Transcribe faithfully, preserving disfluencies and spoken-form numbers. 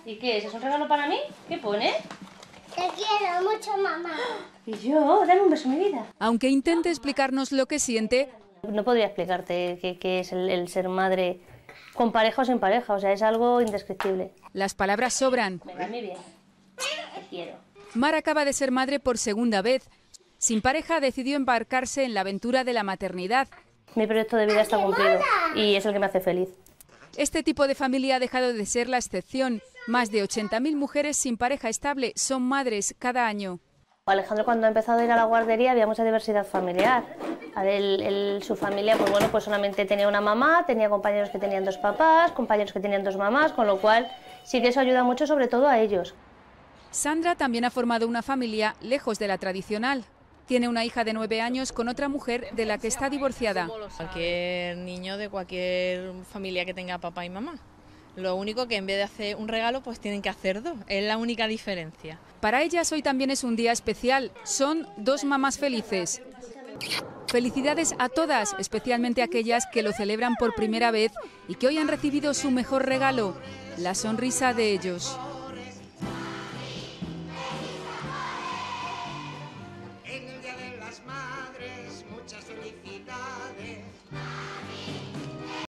¿Y qué es? ¿Es un regalo para mí? ¿Qué pone? Te quiero mucho, mamá. Y yo, dame un beso, mi vida. Aunque intente explicarnos lo que siente, no podría explicarte qué, qué es el, el ser madre con pareja o sin pareja, o sea, es algo indescriptible. Las palabras sobran. Venga, mi bien, te quiero. Mar acaba de ser madre por segunda vez. Sin pareja decidió embarcarse en la aventura de la maternidad. Mi proyecto de vida está cumplido y es el que me hace feliz. Este tipo de familia ha dejado de ser la excepción. Más de ochenta mil mujeres sin pareja estable son madres cada año. Alejandro, cuando ha empezado a ir a la guardería había mucha diversidad familiar. A ver, él, él, su familia, pues bueno, pues solamente tenía una mamá, tenía compañeros que tenían dos papás, compañeros que tenían dos mamás, con lo cual sí que eso ayuda mucho, sobre todo a ellos. Sandra también ha formado una familia lejos de la tradicional. Tiene una hija de nueve años con otra mujer de la que está divorciada. Cualquier niño de cualquier familia que tenga papá y mamá. Lo único que en vez de hacer un regalo, pues tienen que hacer dos. Es la única diferencia. Para ellas hoy también es un día especial. Son dos mamás felices. Felicidades a todas, especialmente a aquellas que lo celebran por primera vez y que hoy han recibido su mejor regalo, la sonrisa de ellos.